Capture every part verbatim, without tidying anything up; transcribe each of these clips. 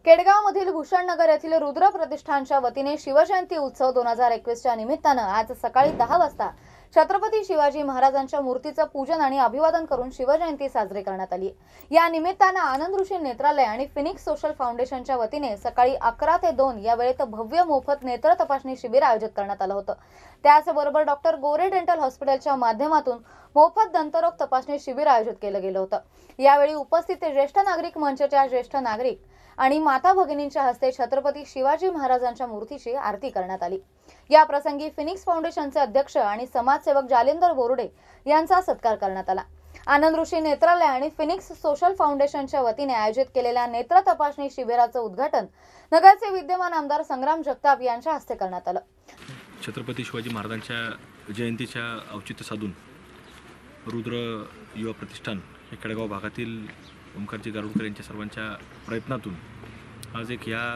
केडगावमधील षणनगर येथील रुद्र प्रतिष्ठानच्या वतीने शिवजयंती उत्सव दोन हजार एकवीसच्या निमित्तानं आज सकाळी दहा वाजता छत्रपती शिवाजी महाराजांच्या मूर्तीचं पूजन आणि अभिवादन करून शिवजयंती साजरी करण्यात आली। या निमित्तानं आनंद ऋषी नेत्रालय आणि फिनिक्स सोशल फाउंडेशनच्या वतीने सकाळी अकरा ते दोन या वेळेत भव्य मोफत नेत्र तपासणी शिबिर आयोजित करण्यात आलं होतं। त्याचबरोबर डॉक्टर गोरे डेंटल हॉस्पिटलच्या माध्यमातून मोफत दंतरोग तपासणी शिबिर आयोजित केलं गेलं होतं। यावेळी उपस्थित ज्येष्ठ नागरिक मंचच्या ज्येष्ठ नागरिक आणि माता भगिनींच्या हस्ते छत्रपती शिवाजी महाराजांच्या मूर्तीची आरती करण्यात आली। या प्रसंगी फिनिक्स फाउंडेशनचे अध्यक्ष आणि समाजसेवक जालिंदर बोरुडे यांचा सत्कार करण्यात आला। आनंद ऋषी नेत्रालय आणि फिनिक्स सोशल फाउंडेशनच्या वतीने आयोजित केलेल्या नेत्र तपासणी शिबिराचं उद्घाटन नगरचे विद्यमान आमदार संग्राम जगताप यांच्या हस्ते करण्यात आलं। छत्रपती शिवाजी महाराजांच्या जयंतीच्या औचित्य साधून रुद्र युवा प्रतिष्ठान हे केडगाव भागातील ओंकारजी गारुडकर यांच्या सर्वांच्या प्रयत्नातून आज एक या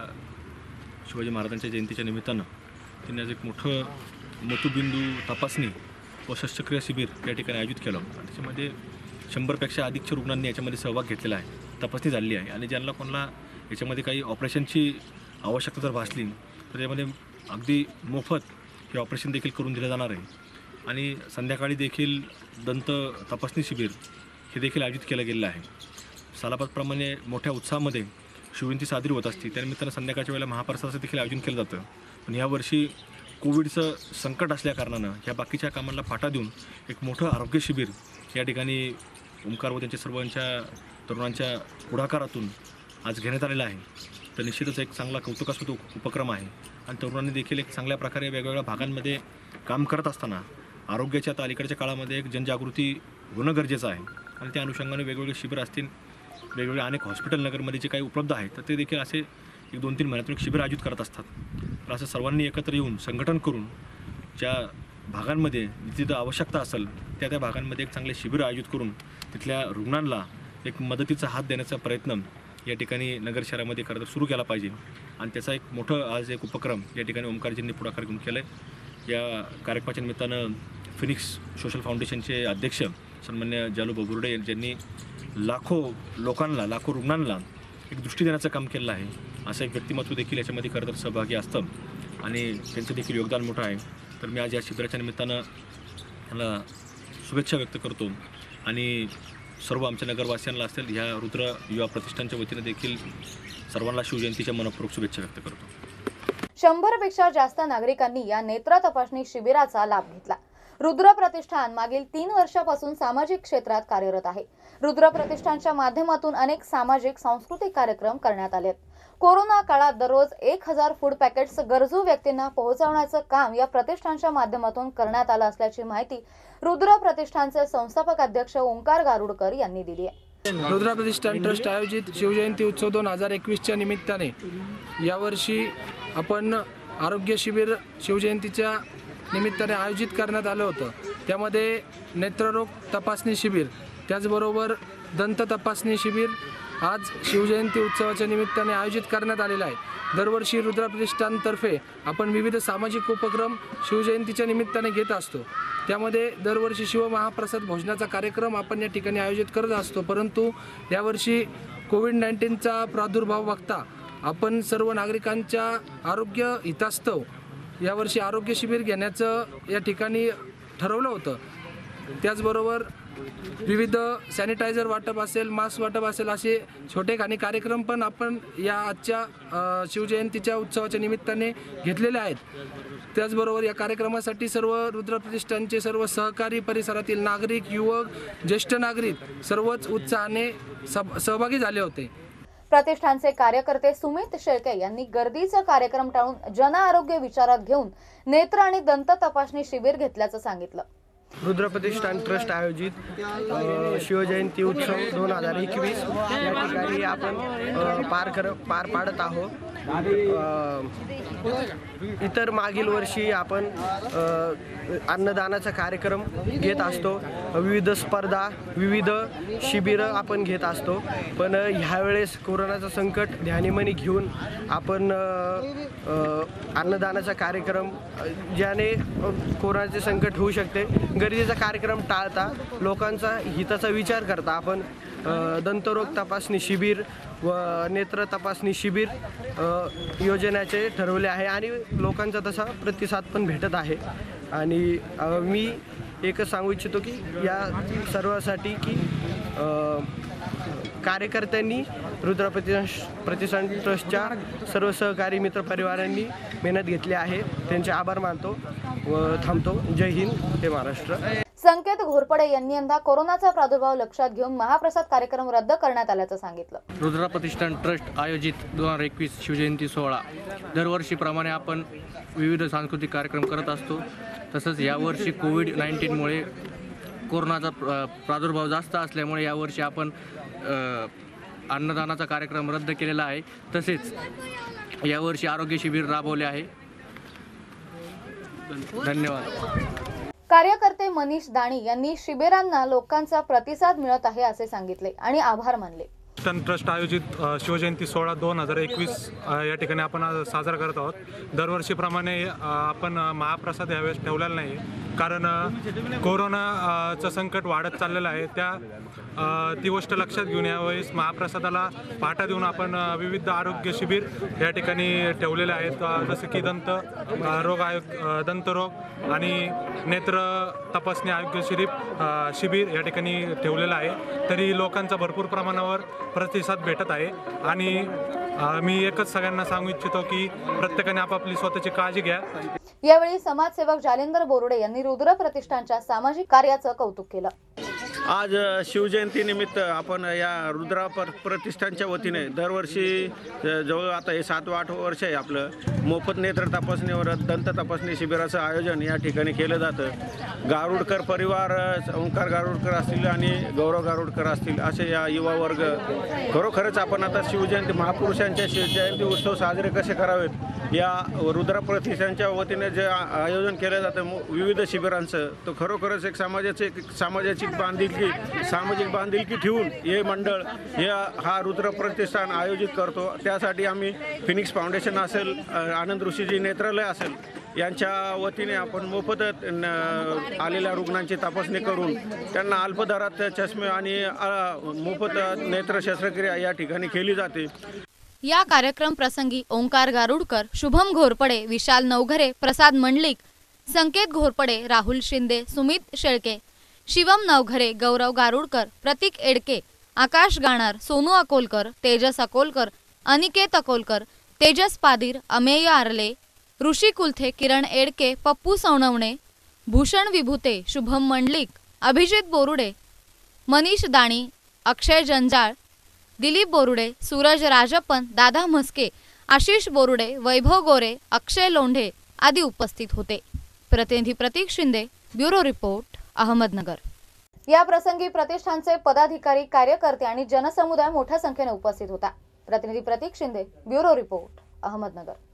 शिवाजी महाराजांच्या जयंतीच्या निमित्तानं त्यांनी आज एक मोठं मतुबिंदू तपासणी व शस्त्रक्रिया शिबिर या ठिकाणी आयोजित केलं। त्याच्यामध्ये शंभरपेक्षा अधिकच्या रुग्णांनी याच्यामध्ये सहभाग घेतलेला आहे, तपासणी झालेली आहे आणि ज्यांना कोणाला याच्यामध्ये काही ऑपरेशनची आवश्यकता जर भासली तर त्यामध्ये अगदी मोफत हे ऑपरेशन देखील करून दिलं जाणार आहे। आणि संध्याकाळी देखील दंत तपासणी शिबिर हे देखील आयोजित केलं गेलेलं आहे। सालाबादप्रमाणे मोठ्या उत्साहामध्ये शिवजयंती साजरी होत असते, त्यानिमित्तानं संध्याकाळच्या वेळेला महाप्रसादाचं देखील आयोजन केलं जातं। पण यावर्षी कोविडचं संकट असल्याकारणानं ह्या बाकीच्या कामांना फाटा देऊन एक मोठं आरोग्य शिबिर या ठिकाणी ओंकार व त्यांच्या सर्वांच्या तरुणांच्या पुढाकारातून आज घेण्यात आलेला आहे। तर निश्चितच एक चांगला कौतुकास्पद उपक्रम आहे आणि तरुणांनी देखील एक चांगल्या प्रकारे वेगवेगळ्या भागांमध्ये काम करत असताना आरोग्याच्या आता अलीकडच्या काळामध्ये एक जनजागृती होणं गरजेचं आहे आणि त्या अनुषंगाने वेगवेगळे शिबिर असतील, वेगवेगळे अनेक हॉस्पिटल नगरमध्ये जे काही उपलब्ध आहेत तर ते देखील असे एक दोन तीन महिन्यातून एक शिबिर आयोजित करत असतात। तर असं सर्वांनी एकत्र येऊन संघटन करून ज्या भागांमध्ये जिथं आवश्यकता असेल त्या त्या भागांमध्ये एक चांगले शिबिर आयोजित करून तिथल्या रुग्णांना एक मदतीचा हात देण्याचा प्रयत्न या ठिकाणी नगर शहरामध्ये करत सुरू केला पाहिजे आणि त्याचा एक मोठं आज एक उपक्रम या ठिकाणी ओंकारजींनी पुढाकार घेऊन केला आहे। या कार्यक्रमाच्या निमित्तानं फिनिक्स सोशल फाउंडेशनचे अध्यक्ष सन्मान्य जालू बोरुडे ज्यांनी लाखो लोकांना लाखो रुग्णांना एक दृष्टी देण्याचं काम केलं आहे, असं एक व्यक्तिमत्व देखील याच्यामध्ये खरं तर सहभागी असतं आणि त्यांचं देखील योगदान मोठं आहे। तर मी आज या शिबिराच्या निमित्तानं मला शुभेच्छा व्यक्त करतो आणि सर्व आमच्या नगरवासियांना असतील ह्या रुद्र युवा प्रतिष्ठानच्या वतीने देखील सर्वांना शिवजयंतीच्या मनपूर्वक शुभेच्छा व्यक्त करतो। शंभरपेक्षा जास्त नागरिकांनी या नेत्र तपासणी शिबिराचा लाभ घेतला। रुद्र प्रतिष्ठान मागील तीन वर्षापासून सामाजिक क्षेत्रात कार्यरत आहे। रुद्र प्रतिष्ठानच्या माध्यमातून अनेक सामाजिक सांस्कृतिक कार्यक्रम करण्यात आले। कोरोना काळात दररोज एक हजार फूड पॅकेट्स गरजू व्यक्तींना पोहोचवण्याचं काम या प्रतिष्ठानच्या माध्यमातून करण्यात आलं असल्याची माहिती रुद्र प्रतिष्ठानचे संस्थापक अध्यक्ष ओंकार गारुडकर यांनी दिली आहे। रुद्र प्रतिष्ठान ट्रस्ट आयोजित शिवजयंती उत्सव दोन हजार एकवीसच्या निमित्ताने यावर्षी आपण आरोग्य शिबिर शिवजयंतीच्या निमित्ताने आयोजित करण्यात आलं होतं। त्यामध्ये नेत्ररोग तपासणी शिबिर त्याचबरोबर दंत तपासणी शिबिर आज शिवजयंती उत्सवाच्या निमित्ताने आयोजित करण्यात आलेला आहे। दरवर्षी रुद्र प्रतिष्ठानतर्फे आपण विविध सामाजिक उपक्रम शिवजयंतीच्या निमित्ताने घेत असतो। त्यामध्ये दरवर्षी शिवमहाप्रसाद भोजनाचा कार्यक्रम आपण या ठिकाणी आयोजित करत असतो, परंतु यावर्षी कोविड नाईन्टीनचा प्रादुर्भाव बघता आपण सर्व नागरिकांच्या आरोग्य हितास्तव यावर्षी आरोग्य शिबिर घेण्याचं या ठिकाणी ठरवलं होतं। त्याचबरोबर विविध सॅनिटायझर वाटप असेल, मास्क वाटप असेल, असे छोटे खाणे कार्यक्रम पण आपण या आजच्या शिवजयंतीच्या उत्सवाच्या निमित्ताने घेतलेले आहेत। त्याचबरोबर या कार्यक्रमासाठी सर्व रुद्र प्रतिष्ठानचे सर्व सहकारी परिसरातील नागरिक, युवक, ज्येष्ठ नागरिक सर्वच उत्साहाने सहभागी झाले होते। प्रतिष्ठानचे कार्यकर्ते सुमित शेळके यांनी गर्दीचा कार्यक्रम टाळून जन आरोग्य विचारात घेऊन नेत्र आणि दंत तपासणी शिबिर घेतल्याचं सांगितलं। रुद्र प्रतिष्ठान ट्रस्ट आयोजित शिवजयंती उत्सव दोन हजार एकवीस या ठिकाणी आपण पार कर पार पाडत आहोत। इतर मागील वर्षी आपण अन्नदानाचा कार्यक्रम घेत असतो, विविध स्पर्धा, विविध शिबिरं आपण घेत असतो, पण ह्यावेळेस कोरोनाचं संकट ध्यानीमनी घेऊन आपण अन्नदानाचा कार्यक्रम ज्याने कोरोनाचे संकट होऊ शकते गर्दीचा कार्यक्रम टाळता लोकांचा हिताचा विचार करता आपण अ, दंतरोग तपासणी शिबिर व नेत्र तपासणी शिबिर अ, योजण्याचे ठरवले आहे आणि लोकांचा तसा प्रतिसाद पण भेटत आहे. आणि अ, मी एकच सांगू इच्छितो की या सर्वासाठी की अ, कार्यकर्त्यांनी रुद्र प्रतिष्ठ प्रतिष्ठान ट्रस्टच्या सर्व सहकारी मित्रपरिवारांनी मेहनत घेतली आहे. त्यांचे आभार मानतो व थांबतो. जय हिंद, जय महाराष्ट्र. संकेत घोरपडे यांनी यंदा कोरोनाचा प्रादुर्भाव लक्षात घेऊन महाप्रसाद कार्यक्रम रद्द करण्यात आल्याचं सांगितलं. रुद्र प्रतिष्ठान ट्रस्ट आयोजित दोन हजार एकवीस शिवजयंती सोहळा दरवर्षीप्रमाणे आपण विविध सांस्कृतिक कार्यक्रम करत असतो. तसंच यावर्षी कोविड नाईन्टीनमुळे कोरोनाचा प्र प्रादुर्भाव जास्त असल्यामुळे यावर्षी आपण अ, अन्नदानाचा कार्यक्रम रद्द केलेला आहे. तसेच यावर्षी आरोग्य शिबिर राबवले आहे. धन्यवाद. कार्यकर्ते मनीष दाणी यांनी शिबिरांना लोकांचा प्रतिसाद मिळत आहे असे सांगितले आणि आभार मानले. षणनगर ट्रस्ट आयोजित अ, शिवजयंती सोहळा दोन हजार एकवीस अ, या ठिकाणी आपण आज साजरा करत आहोत. दरवर्षीप्रमाणे अ, आपण अ, महाप्रसाद यावेळेस ठेवलेला नाही कारण अ, कोरोनाचं संकट वाढत चाललेलं आहे. त्या अ, ती गोष्ट लक्षात घेऊन यावेळेस महाप्रसादाला पाठा देऊन आपण अ, विविध आरोग्य शिबिर या ठिकाणी ठेवलेले आहेत. अ, जसं की दंत अ, रोग आयोग अ, दंतरोग आणि नेत्र तपासणी आरोग्य शिबिर अ, शिबिर या ठिकाणी ठेवलेलं आहे. तरी लोकांचा भरपूर प्रमाणावर प्रतिसाद भेटत आहे आणि अ, मी एकच सगळ्यांना सांगू इच्छितो की प्रत्येकाने आपापली स्वतःची काळजी घ्या. यावेळी समाजसेवक जालिंदर बोरुडे यांनी रुद्र प्रतिष्ठानच्या सामाजिक कार्याचं कौतुक केलं. आज शिवजयंती निमित्त आपण या रुद्रा पर प्रतिष्ठानच्या वतीने दरवर्षी जवळ आता हे सातवं आठवं वर्ष आहे आपलं मोफत नेत्र तपासणीवर दंत तपासणी शिबिराचं आयोजन या ठिकाणी केलं जातं. गारुडकर परिवार, ओंकार गारुडकर असतील आणि गौरव गारुडकर असतील असे या युवा वर्ग खरोखरच आपण आता शिवजयंती महापुरुषांच्या शिवजयंती उत्सव साजरे कसे करावेत या रुद्रा प्रतिष्ठानच्या वतीने जे आयोजन केलं जातं विविध शिबिरांचं, तो खरोखरच एक समाजाचे एक सामाजिक बांधिलकी सामाजिक बांधिलकी ठेवून हे मंडळ हे हा रुद्र प्रतिष्ठान आयोजित करतो. त्यासाठी आम्ही फिनिक्स फाउंडेशन असेल, आनंद ऋषीजी नेत्रालय असेल यांच्या वतीने आपण मोफत आलेल्या रुग्णांची तपासणी करून त्यांना अल्प दरात चष्मे आणि मोफत नेत्र शस्त्रक्रिया या ठिकाणी केली जाते. या कार्यक्रम प्रसंगी ओंकार गारुडकर, शुभम घोरपडे, विशाल नवघरे, प्रसाद मंडलिक, संकेत घोरपडे, राहुल शिंदे, सुमित शेळके, शिवम नवघरे, गौरव गारुडकर, प्रतीक एडके, आकाश गाणार, सोनू अकोलकर, तेजस अकोलकर, अनिकेत अकोलकर, तेजस पादीर, अमेय आरले, ऋषी कुलथे, किरण एडके, पप्पू सवणवणे, भूषण विभूते, शुभम मंडलिक, अभिजित बोरुडे, मनीष दाणी, अक्षय जंजाळ, दिलीप बोरुडे, सूरज राजप्पन, दादा म्हस्के, आशिष बोरुडे, वैभव गोरे, अक्षय लोंढे आदी उपस्थित होते. प्रतिनिधी प्रतीक शिंदे, ब्युरो रिपोर्ट, अहमदनगर. या प्रसंगी प्रतिष्ठानचे पदाधिकारी, कार्यकर्ते आणि जनसमुदाय मोठ्या संख्येने उपस्थित होता. प्रतिनिधी प्रतीक शिंदे, ब्युरो रिपोर्ट, अहमदनगर.